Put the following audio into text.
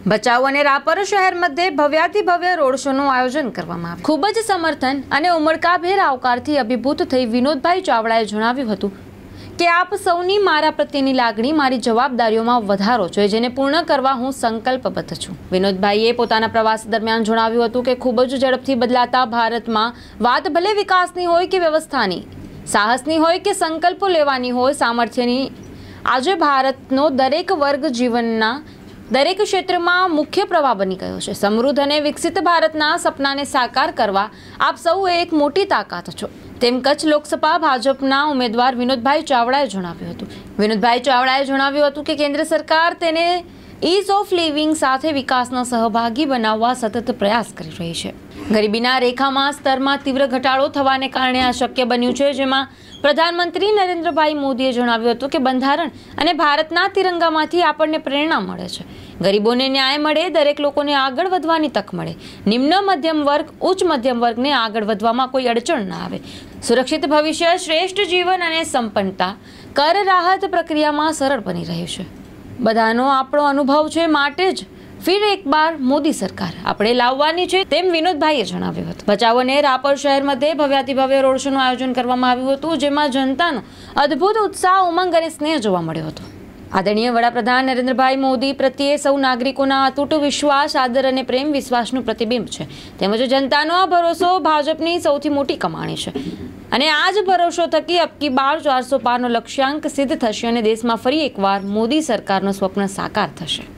ભચાઉ અને રાપર શહેર મધ્યે ભવ્યાતિભવ્ય રોડ શોનું આયોજન કરવામાં આવ્યું। ખૂબ જ સમર્થન અને ઉમળકાભેર આવકારથી અભિભૂત થઈ વિનોદભાઈ ચાવડાએ જણાવ્યું હતું કે આપ સૌની મારા પ્રત્યેની લાગણી મારી જવાબદારીઓમાં વધારો છે, જેને પૂર્ણ કરવા હું સંકલ્પબદ્ધ છું। વિનોદભાઈએ પોતાના પ્રવાસ દરમિયાન જણાવ્યું હતું કે ખૂબ જ ઝડપથી બદલાતા ભારતમાં વાત ભલે વિકાસની હોય કે વ્યવસ્થાની, સાહસની હોય કે સંકલ્પો લેવાની હોય, સામર્થ્યની, આજે ભારતનો દરેક વર્ગ જીવનના દરેક ક્ષેત્રમાં મુખ્ય પ્રવાહ બની ગયો છે। સમૃદ્ધ અને વિકસિત ભારતના સપનાને સાકાર કરવા આપ સૌ એક મોટી તાકાત છો, તેમ કચ્છ લોકસભા ભાજપના ઉમેદવાર વિનોદભાઈ ચાવડાએ જણાવ્યું હતું। વિનોદભાઈ ચાવડાએ જણાવ્યું હતું કે કેન્દ્ર સરકાર તેને ઇઝ ઓફ લિવિંગ સાથે વિકાસના સહભાગી બનાવવા સતત પ્રયાસ કરી રહી છે। ગરીબીના રેખામાં સ્તરમાં તીવ્ર ઘટાડો થવાને કારણે આ શક્ય બન્યું છે, જેમાં પ્રધાનમંત્રી નરેન્દ્રભાઈ મોદીએ જણાવ્યું હતું કે બંધારણ અને ભારતના તિરંગામાંથી આપણને પ્રેરણા મળે છે। ગરીબોને ન્યાય મળે, દરેક લોકોને આગળ વધવાની તક મળે, નિમ્ન મધ્યમ વર્ગ ઉચ્ચ મધ્યમ વર્ગને આગળ વધવામાં કોઈ અડચણ ના આવે, સુરક્ષિત ભવિષ્ય, શ્રેષ્ઠ જીવન અને સંપન્નતા કર રાહત પ્રક્રિયામાં સરળ બની રહ્યું છે। બધાનો આપણો અનુભવ છે, માટે જ ફિર એક બાર મોદી સરકાર આપણે લાવવાની છે, તેમ વિનોદભાઈએ જણાવ્યું હતું। ભચાઉ અને રાપર શહેર મધ્યે ભવ્યાતિભવ્ય રોડ શોનું આયોજન કરવામાં આવ્યું હતું, જેમાં જનતાનો અદ્ભુત ઉત્સાહ, ઉમંગ અને સ્નેહ જોવા મળ્યો હતો। આદરણીય વડાપ્રધાન નરેન્દ્રભાઈ મોદી પ્રત્યે સૌ નાગરિકોના અતૂટ વિશ્વાસ, આદર અને પ્રેમ વિશ્વાસનું પ્રતિબિંબ છે, તેમજ જનતાનો આ ભરોસો ભાજપની સૌથી મોટી કમાણી છે અને આ જ ભરોસો થકી અબકી બાર 400 પારનો લક્ષ્યાંક સિદ્ધ થશે અને દેશમાં ફરી એકવાર મોદી સરકારનું સ્વપ્ન સાકાર થશે।